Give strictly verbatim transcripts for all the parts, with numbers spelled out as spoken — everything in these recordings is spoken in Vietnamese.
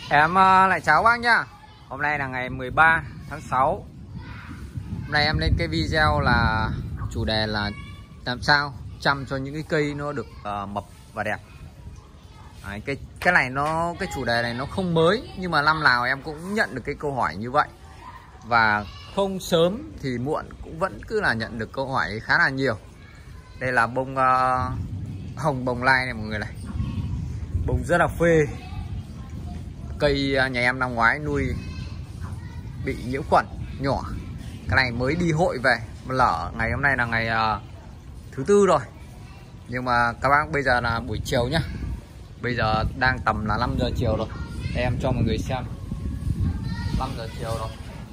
Em uh, lại chào bác nhá. Hôm nay là ngày mười ba tháng sáu. Hôm nay em lên cái video là chủ đề là làm sao chăm cho những cái cây nó được uh, mập và đẹp. Đấy, cái cái này nó cái chủ đề này nó không mới, nhưng mà năm nào em cũng nhận được cái câu hỏi như vậy, và không sớm thì muộn cũng vẫn cứ là nhận được câu hỏi khá là nhiều. Đây là bông uh, hồng bồng lai này mọi người này, bông rất là phê. Cây nhà em năm ngoái nuôi bị nhiễm khuẩn nhỏ, cái này mới đi hội về, lỡ ngày hôm nay là ngày uh, thứ tư rồi. Nhưng mà các bác bây giờ là buổi chiều nhá, bây giờ đang tầm là năm giờ chiều rồi. Để em cho mọi người xem, năm giờ chiều rồi,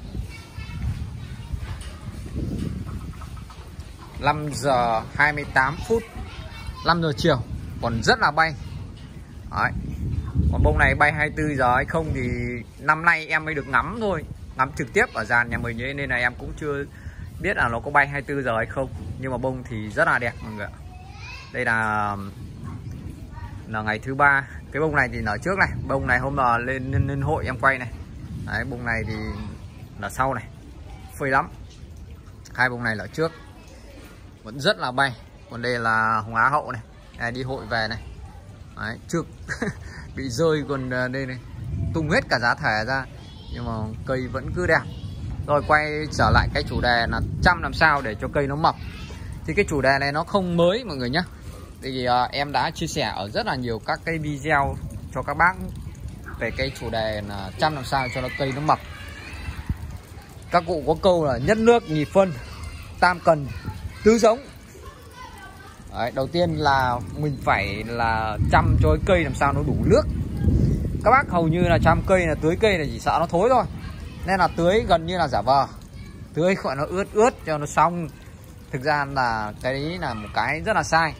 năm giờ hai mươi tám phút, năm giờ chiều còn rất là bay. Đấy. Còn bông này bay hai mươi tư giờ hay không thì năm nay em mới được ngắm thôi, ngắm trực tiếp ở dàn nhà mình ấy, nên là em cũng chưa biết là nó có bay hai mươi tư giờ hay không. Nhưng mà bông thì rất là đẹp mọi người ạ. Đây là là ngày thứ ba. Cái bông này thì nở trước này, bông này hôm nào lên, lên lên hội em quay này. Đấy, bông này thì nở sau này, phê lắm. Hai bông này nở trước vẫn rất là bay. Còn đây là hồng Á hậu này, này đi hội về này. Đấy, trước bị rơi còn đây này, tung hết cả giá thể ra, nhưng mà cây vẫn cứ đẹp. Rồi quay trở lại cái chủ đề là chăm làm sao để cho cây nó mập. Thì cái chủ đề này nó không mới mọi người nhé. Thì uh, em đã chia sẻ ở rất là nhiều các cái video cho các bác về cái chủ đề là chăm làm sao cho nó cây nó mập. Các cụ có câu là nhất nước nhì phân, tam cần tứ giống. Đấy, đầu tiên là mình phải là chăm cho cái cây làm sao nó đủ nước. Các bác hầu như là chăm cây là tưới cây là chỉ sợ nó thối thôi, nên là tưới gần như là giả vờ, tưới gọi nó ướt ướt cho nó xong. Thực ra là cái đấy là một cái rất là sai.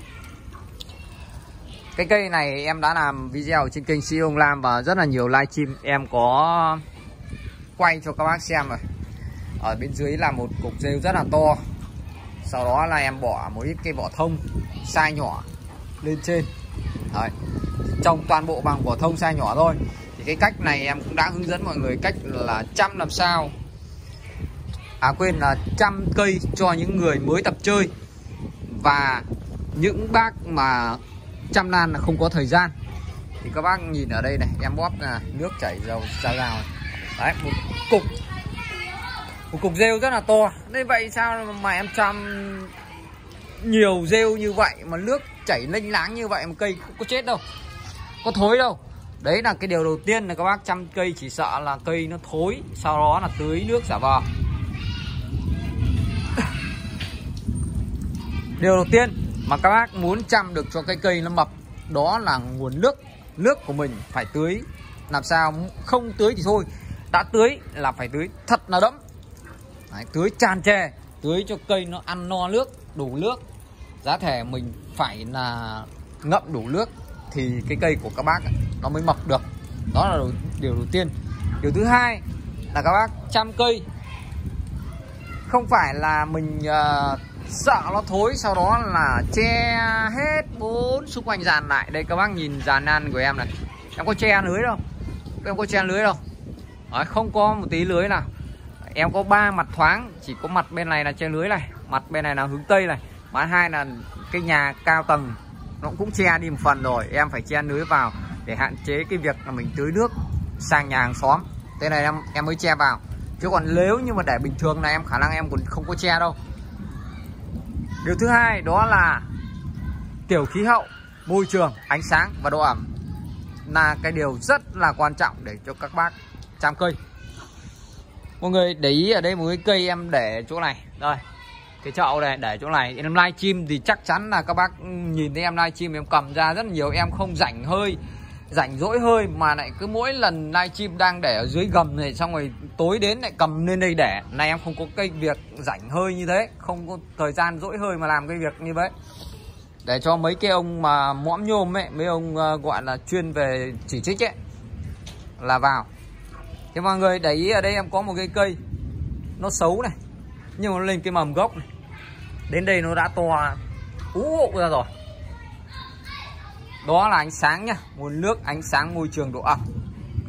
Cái cây này em đã làm video trên kênh xê e ô ông Lam và rất là nhiều livestream em có quay cho các bác xem rồi. Ở bên dưới là một cục rêu rất là to, sau đó là em bỏ một ít cây vỏ thông size nhỏ lên trên. Đấy, trồng toàn bộ bằng vỏ thông size nhỏ thôi. Thì cái cách này em cũng đã hướng dẫn mọi người cách là chăm làm sao, à quên là chăm cây cho những người mới tập chơi và những bác mà chăm lan là không có thời gian. Thì các bác nhìn ở đây này, em bóp là nước chảy dầu ra rào. Đấy, một cục một cục rêu rất là to. Nên vậy sao mà em chăm nhiều rêu như vậy mà nước chảy lênh láng như vậy mà cây không có chết đâu, có thối đâu. Đấy là cái điều đầu tiên là các bác chăm cây chỉ sợ là cây nó thối, sau đó là tưới nước giả vờ. Điều đầu tiên mà các bác muốn chăm được cho cái cây nó mập, đó là nguồn nước. Nước của mình phải tưới làm sao, không tưới thì thôi, đã tưới là phải tưới thật là đẫm. Đấy, tưới tràn trề, tưới cho cây nó ăn no nước, đủ nước. Giá thể mình phải là ngậm đủ nước thì cái cây của các bác nó mới mập được. Đó là điều đầu tiên. Điều thứ hai là các bác chăm cây không phải là mình uh, sợ nó thối, sau đó là che hết bốn xung quanh dàn lại. Đây các bác nhìn dàn nan của em này, em có che lưới đâu, em có che lưới đâu. Đấy, không có một tí lưới nào. Em có ba mặt thoáng, chỉ có mặt bên này là che lưới này, mặt bên này là hướng tây này, mặt hai là cái nhà cao tầng nó cũng che đi một phần rồi, em phải che lưới vào để hạn chế cái việc là mình tưới nước sang nhà hàng xóm. Thế này em em mới che vào, chứ còn nếu như mà để bình thường là em khả năng em còn không có che đâu. Điều thứ hai đó là tiểu khí hậu, môi trường, ánh sáng và độ ẩm là cái điều rất là quan trọng để cho các bác chăm cây. Mọi người để ý ở đây một cái cây em để chỗ này, đây cái chậu này để chỗ này. Em livestream thì chắc chắn là các bác nhìn thấy em livestream em cầm ra rất nhiều, em không rảnh hơi rảnh rỗi hơi mà lại cứ mỗi lần livestream đang để ở dưới gầm này, xong rồi tối đến lại cầm lên đây để. Này em không có cái việc rảnh hơi như thế, không có thời gian rỗi hơi mà làm cái việc như vậy, để cho mấy cái ông mà mõm nhôm ấy, mấy ông uh, gọi là chuyên về chỉ trích ấy là vào. Thế mọi người để ý ở đây em có một cái cây nó xấu này, nhưng mà nó lên cái mầm gốc này, đến đây nó đã to ú ra rồi. Đó là ánh sáng nhá, nguồn nước, ánh sáng, môi trường, độ ẩm.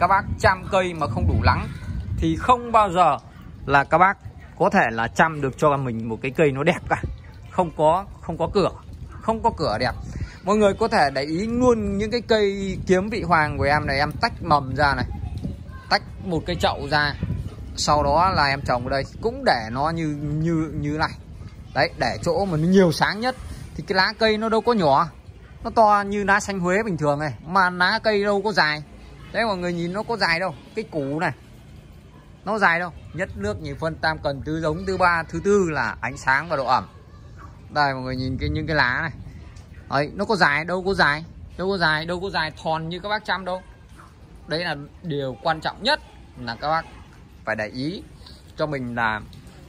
các bác chăm cây mà không đủ nắng thì không bao giờ là các bác có thể là chăm được cho mình một cái cây nó đẹp cả. Không có không có cửa, không có cửa đẹp. Mọi người có thể để ý luôn những cái cây kiếm vị hoàng của em này, em tách mầm ra này, tách một cái chậu ra, sau đó là em trồng ở đây cũng để nó như như như này đấy, để chỗ mà nó nhiều sáng nhất. Thì cái lá cây nó đâu có nhỏ, nó to như lá xanh Huế bình thường này, mà lá cây đâu có dài. Đấy mọi người nhìn nó có dài đâu, cái củ này nó dài đâu. Nhất nước nhì phân tam cần tứ giống thứ ba thứ tư là ánh sáng và độ ẩm. Đây mọi người nhìn cái những cái lá này đấy, nó có dài đâu có dài, đâu có dài, đâu có dài thòn như các bác chăm đâu. Đấy là điều quan trọng nhất là các bác phải để ý cho mình là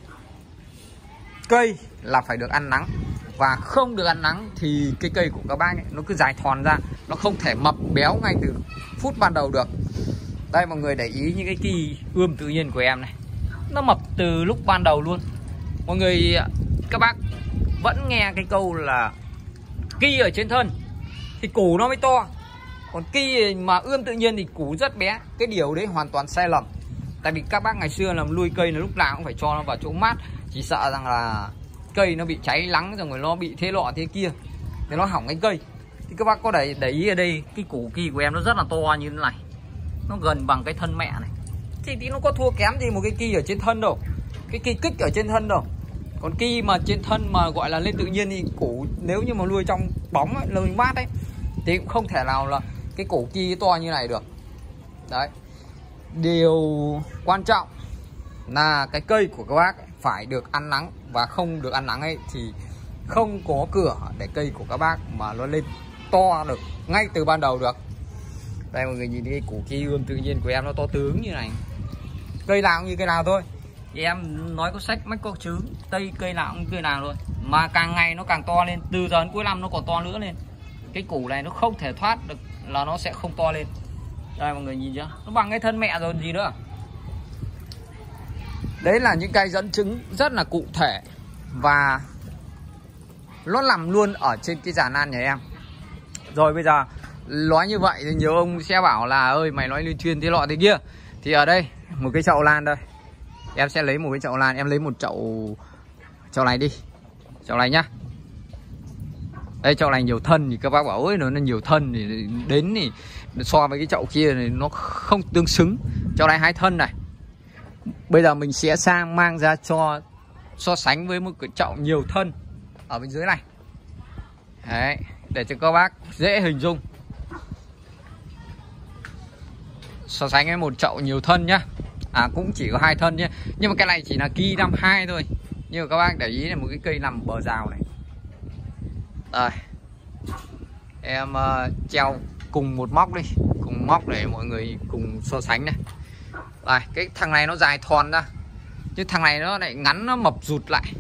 cây là phải được ăn nắng, và không được ăn nắng thì cái cây của các bác ấy, nó cứ dài thòn ra, nó không thể mập béo ngay từ phút ban đầu được. Đây mọi người để ý những cái kỳ ươm tự nhiên của em này, nó mập từ lúc ban đầu luôn. Mọi người các bác vẫn nghe cái câu là kỳ ở trên thân thì củ nó mới to, còn kỳ mà ươm tự nhiên thì củ rất bé. Cái điều đấy hoàn toàn sai lầm. Tại vì các bác ngày xưa làm nuôi cây là lúc nào cũng phải cho nó vào chỗ mát, chỉ sợ rằng là cây nó bị cháy nắng rồi nó bị thế nọ thế kia thì nó hỏng cái cây. Thì các bác có để để ý ở đây cái củ kỳ của em nó rất là to như thế này, nó gần bằng cái thân mẹ này, thì, thì nó có thua kém gì một cái kỳ ở trên thân đâu, cái kỳ kích ở trên thân đâu. Còn kỳ mà trên thân mà gọi là lên tự nhiên thì củ nếu như mà nuôi trong bóng ấy, nuôi mát ấy thì cũng không thể nào là cái củ kỳ to như này được. Đấy, điều quan trọng là cái cây của các bác phải được ăn nắng, và không được ăn nắng ấy thì không có cửa để cây của các bác mà nó lên to được ngay từ ban đầu được. Đây mọi người nhìn cái củ kỳ ươm tự nhiên của em nó to tướng như này, cây nào cũng như cây nào thôi. Thì em nói có sách mách có chứ, tây cây nào cũng cây nào luôn, mà càng ngày nó càng to lên, từ giờ đến cuối năm nó còn to nữa lên. Cái củ này nó không thể thoát được là nó sẽ không to lên. Đây mọi người nhìn chưa, nó bằng cái thân mẹ rồi gì nữa. Đấy là những cái dẫn chứng rất là cụ thể, và nó nằm luôn ở trên cái giàn lan nhà em. Rồi bây giờ nói như vậy thì nhiều ông sẽ bảo là ơi mày nói liên chuyên thế lọ thế kia. Thì ở đây một cái chậu lan đây, em sẽ lấy một cái chậu lan, em lấy một chậu chậu này đi, chậu này nhá. Đây chậu này nhiều thân thì các bác bảo ơi nó nhiều thân thì đến thì so với cái chậu kia thì nó không tương xứng. Chậu này hai thân này. Bây giờ mình sẽ sang mang ra cho so sánh với một cái chậu nhiều thân ở bên dưới này. Đấy, để cho các bác dễ hình dung. So sánh với một chậu nhiều thân nhá. À cũng chỉ có hai thân nhé. Nhưng mà cái này chỉ là kỳ năm hai thôi. Nhưng mà các bác để ý là một cái cây nằm bờ rào này. Rồi em uh, treo cùng một móc đi, cùng móc để mọi người cùng so sánh này. Rồi cái thằng này nó dài thòn ra, chứ thằng này nó lại ngắn, nó mập rụt lại.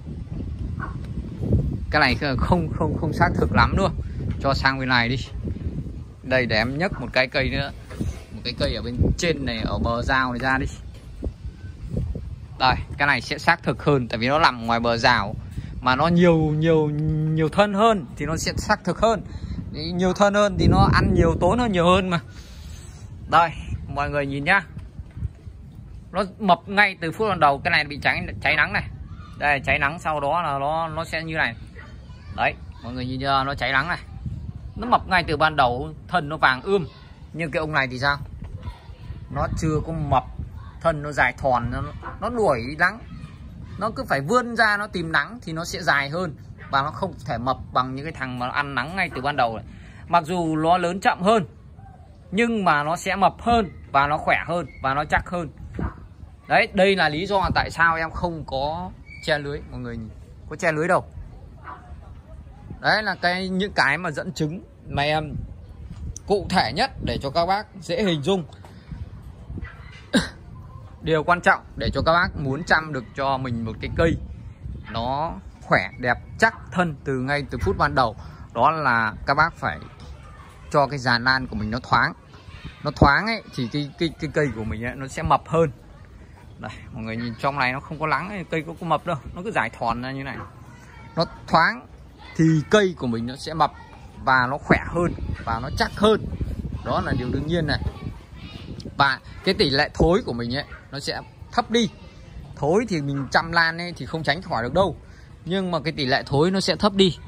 Cái này không không không xác thực lắm luôn. Cho sang bên này đi. Đây để em nhấc một cái cây nữa, một cái cây ở bên trên này, ở bờ rào này ra đi. Đây cái này sẽ xác thực hơn, tại vì nó nằm ngoài bờ rào mà nó nhiều nhiều nhiều thân hơn thì nó sẽ xác thực hơn. Nhiều thân hơn thì nó ăn nhiều, tốn hơn nhiều hơn mà. Đây mọi người nhìn nhá, nó mập ngay từ phút ban đầu. Cái này bị cháy cháy nắng này, đây cháy nắng, sau đó là nó nó sẽ như này. Đấy mọi người nhìn chưa, nó cháy nắng này, nó mập ngay từ ban đầu, thân nó vàng ươm. Nhưng cái ông này thì sao, nó chưa có mập, thân nó dài thòn, nó, nó đuổi nắng, nó cứ phải vươn ra nó tìm nắng thì nó sẽ dài hơn, và nó không thể mập bằng những cái thằng mà nó ăn nắng ngay từ ban đầu này. Mặc dù nó lớn chậm hơn nhưng mà nó sẽ mập hơn, và nó khỏe hơn, và nó chắc hơn. Đấy, đây là lý do tại sao em không có che lưới. Mọi người nhìn, có che lưới đâu. Đấy là cái những cái mà dẫn chứng mà em cụ thể nhất để cho các bác dễ hình dung. Điều quan trọng để cho các bác muốn chăm được cho mình một cái cây nó khỏe, đẹp, chắc thân từ ngay từ phút ban đầu, đó là các bác phải cho cái giàn lan của mình nó thoáng. Nó thoáng ấy thì cái cái cái cây của mình ấy, nó sẽ mập hơn. Đây, mọi người nhìn trong này nó không có nắng, cây có, có mập đâu, nó cứ dài thòn ra như này. Nó thoáng thì cây của mình nó sẽ mập và nó khỏe hơn và nó chắc hơn. Đó là điều đương nhiên này. Và cái tỷ lệ thối của mình ấy nó sẽ thấp đi. Thối thì mình chăm lan ấy thì không tránh khỏi được đâu, nhưng mà cái tỷ lệ thối nó sẽ thấp đi.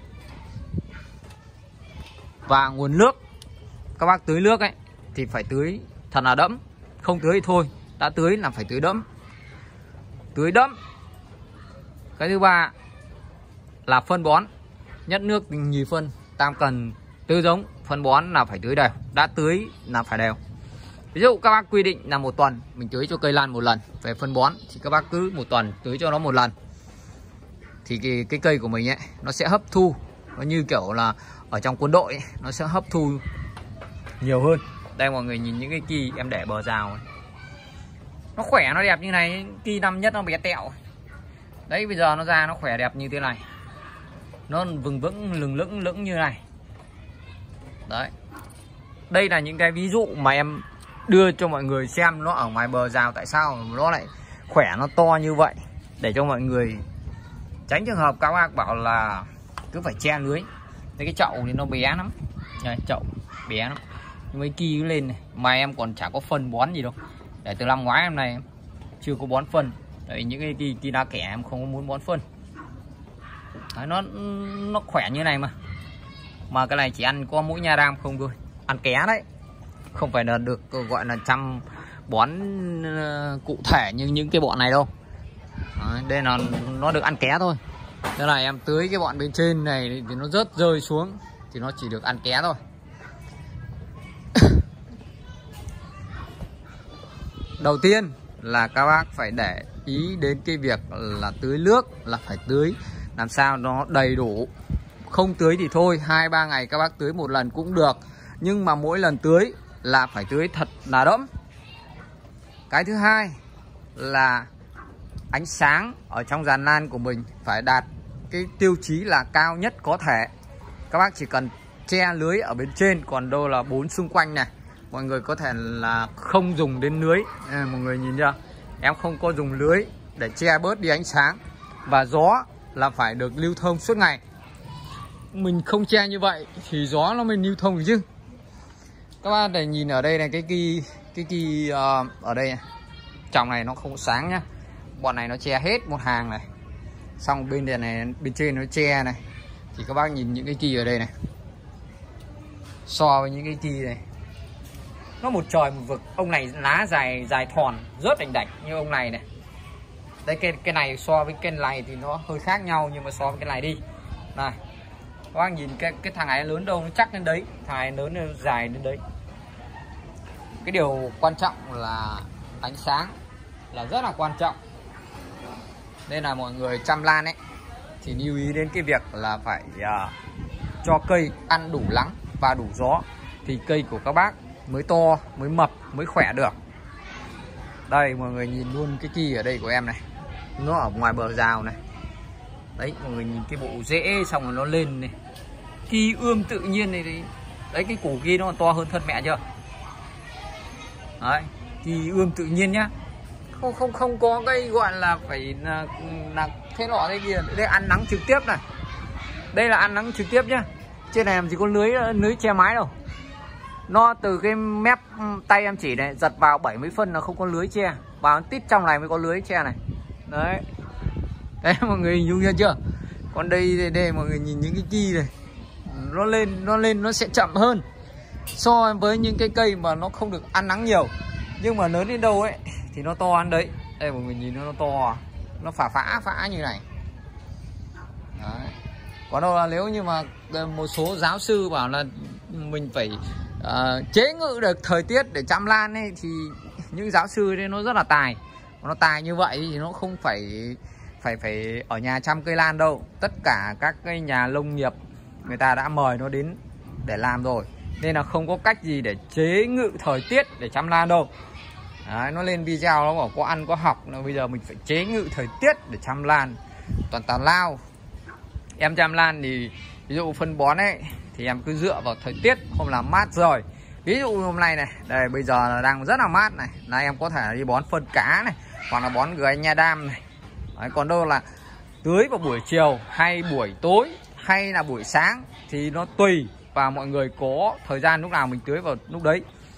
Và nguồn nước, các bác tưới nước ấy thì phải tưới thật là đẫm, không tưới thì thôi, đã tưới là phải tưới đẫm. Tưới đẫm. Cái thứ ba là phân bón, nhất nước nhì phân, tam cần tưới giống. Phân bón là phải tưới đều, đã tưới là phải đều. Ví dụ các bác quy định là một tuần mình tưới cho cây lan một lần. Về phân bón thì các bác cứ một tuần tưới cho nó một lần, thì cái, cái cây của mình ấy nó sẽ hấp thu, nó như kiểu là ở trong quân đội ấy, nó sẽ hấp thu nhiều hơn. Đây mọi người nhìn những cái kỳ em để bờ rào ấy. Nó khỏe, nó đẹp như này. Kỳ năm nhất nó bé tẹo. Đấy, bây giờ nó ra nó khỏe đẹp như thế này, nó vững vững lừng lững lững như này. Đấy, đây là những cái ví dụ mà em đưa cho mọi người xem nó ở ngoài bờ rào tại sao nó lại khỏe, nó to như vậy, để cho mọi người tránh trường hợp các bác bảo là cứ phải che lưới. Đấy, cái chậu thì nó bé lắm. Đây, chậu bé lắm, mấy kỳ lên này mà em còn chả có phân bón gì đâu. Để từ năm ngoái em này em chưa có bón phân. Đấy, những cái kỳ, kỳ đá kẻ em không có muốn bón phân. Đấy, nó nó khỏe như này mà. Mà cái này chỉ ăn có mỗi nha đam không thôi, ăn ké đấy, không phải là được gọi là chăm bón uh, cụ thể như những cái bọn này đâu. Đấy, đây là nó được ăn ké thôi. Đây là em tưới cái bọn bên trên này thì nó rớt rơi xuống thì nó chỉ được ăn ké thôi. Đầu tiên là các bác phải để ý đến cái việc là tưới nước là phải tưới làm sao nó đầy đủ. Không tưới thì thôi, hai ba ngày các bác tưới một lần cũng được, nhưng mà mỗi lần tưới là phải tưới thật là đẫm. Cái thứ hai là ánh sáng ở trong giàn lan của mình phải đạt cái tiêu chí là cao nhất có thể. Các bác chỉ cần che lưới ở bên trên, còn đâu là bốn xung quanh này mọi người có thể là không dùng đến lưới. À, mọi người nhìn chưa, em không có dùng lưới để che bớt đi ánh sáng. Và gió là phải được lưu thông suốt ngày. Mình không che như vậy thì gió nó mới lưu thông được chứ. Các bạn để nhìn ở đây này, cái kỳ cái kỳ uh, ở đây này, trong này nó không sáng nhá. Bọn này nó che hết một hàng này, xong bên đây này, bên trên nó che này, thì các bác nhìn những cái kỳ ở đây này, so với những cái kỳ này nó một trời một vực. Ông này lá dài dài thòn rớt đành đạch như ông này này. Đây, cái cái này so với cái này thì nó hơi khác nhau, nhưng mà so với cái này đi này, các bác nhìn cái cái thằng này lớn đâu nó chắc đến đấy, thằng này lớn nó dài đến đấy. Cái điều quan trọng là ánh sáng là rất là quan trọng. Nên là mọi người chăm lan ấy thì lưu ý đến cái việc là phải uh, cho cây ăn đủ nắng và đủ gió thì cây của các bác mới to, mới mập, mới khỏe được. Đây mọi người nhìn luôn cái kỳ ở đây của em này, nó ở ngoài bờ rào này. Đấy, mọi người nhìn cái bộ rễ xong rồi nó lên này, kỳ ươm tự nhiên này đấy. Đấy, cái củ kia nó còn to hơn thân mẹ chưa. Đấy, kỳ ươm tự nhiên nhá, không không không có cái gọi là phải là, là thế nọ thế kia. Đây ăn nắng trực tiếp này, đây là ăn nắng trực tiếp nhá. Trên này làm gì có lưới lưới che mái đâu. Nó từ cái mép tay em chỉ này giật vào bảy mươi phân là không có lưới che, vào tít trong này mới có lưới che này. Đấy, đấy mọi người hình dung ra chưa. Còn đây, đây đây mọi người nhìn những cái kỳ này, nó lên nó lên nó sẽ chậm hơn so với những cái cây mà nó không được ăn nắng nhiều, nhưng mà lớn đến đâu ấy thì nó to ăn đấy. Đây mọi người nhìn nó, nó to, nó phả phả phả như này. Đấy. Còn đâu là nếu như mà một số giáo sư bảo là mình phải uh, chế ngự được thời tiết để chăm lan ấy, thì những giáo sư đấy nó rất là tài. Nó tài như vậy thì nó không phải phải phải ở nhà chăm cây lan đâu. Tất cả các cái nhà nông nghiệp người ta đã mời nó đến để làm rồi, nên là không có cách gì để chế ngự thời tiết để chăm lan đâu. Đấy, nó lên video nó bảo có ăn có học, nó bây giờ mình phải chế ngự thời tiết để chăm lan. Toàn tào lao. Em chăm lan thì ví dụ phân bón ấy thì em cứ dựa vào thời tiết. Hôm nào mát rồi, ví dụ hôm nay này, đây bây giờ là đang rất là mát này, là em có thể đi bón phân cá này, hoặc là bón gửi nha đam này. Đấy, còn đâu là tưới vào buổi chiều hay buổi tối hay là buổi sáng thì nó tùy, và mọi người có thời gian lúc nào mình tưới vào lúc đấy.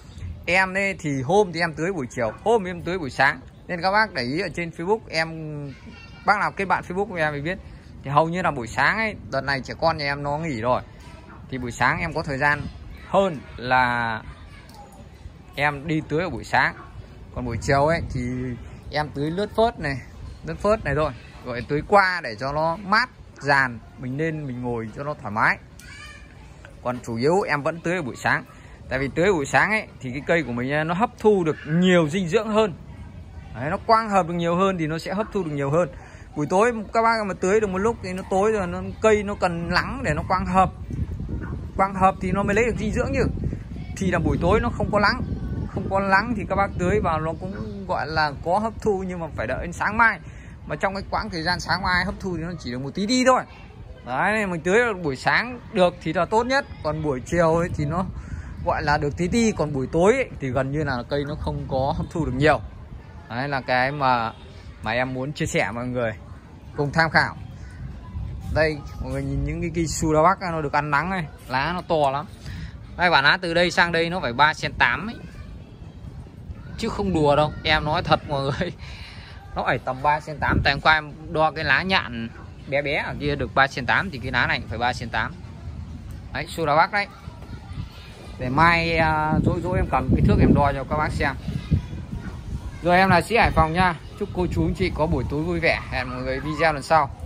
em ấy thì hôm thì em tưới buổi chiều, hôm thì em tưới buổi sáng. Nên các bác để ý ở trên Facebook em, bác nào kết bạn Facebook của em thì biết, thì hầu như là buổi sáng ấy, đợt này trẻ con nhà em nó nghỉ rồi, thì buổi sáng em có thời gian hơn là em đi tưới ở buổi sáng. Còn buổi chiều ấy thì em tưới lướt phớt này, lướt phớt này thôi, rồi tưới qua để cho nó mát dàn, mình nên mình ngồi cho nó thoải mái. Còn chủ yếu em vẫn tưới ở buổi sáng, tại vì tưới ở buổi sáng ấy thì cái cây của mình nó hấp thu được nhiều dinh dưỡng hơn. Đấy, nó quang hợp được nhiều hơn thì nó sẽ hấp thu được nhiều hơn. Buổi tối các bác mà tưới được một lúc thì nó tối rồi, nó cây nó cần nắng để nó quang hợp, quang hợp thì nó mới lấy được dinh dưỡng chứ. Thì là buổi tối nó không có nắng, không có nắng thì các bác tưới vào nó cũng gọi là có hấp thu, nhưng mà phải đợi đến sáng mai. Mà trong cái quãng thời gian sáng mai hấp thu thì nó chỉ được một tí đi thôi. Đấy, mình tưới buổi sáng được thì là tốt nhất, còn buổi chiều ấy thì nó gọi là được tí ti, còn buổi tối ấy thì gần như là cây nó không có hấp thu được nhiều. Đấy là cái mà mà em muốn chia sẻ mọi người cùng tham khảo. Đây mọi người nhìn những cái cây su đa bắc nó được ăn nắng này, lá nó to lắm. Đây bản lá từ đây sang đây nó phải ba xen tám ấy, chứ không đùa đâu, em nói thật mọi người. Nó phải tầm ba xen tám, tại hôm qua em đo cái lá nhạn bé bé ở kia được ba xen tám, thì cái lá này phải ba xen tám. Đấy, su đa bắc đấy. Để mai uh, dỗi dỗi em cầm cái thước em đo cho các bác xem. Rồi em là Sĩ Hải Phòng nha. Chúc cô chú anh chị có buổi tối vui vẻ. Hẹn mọi người video lần sau.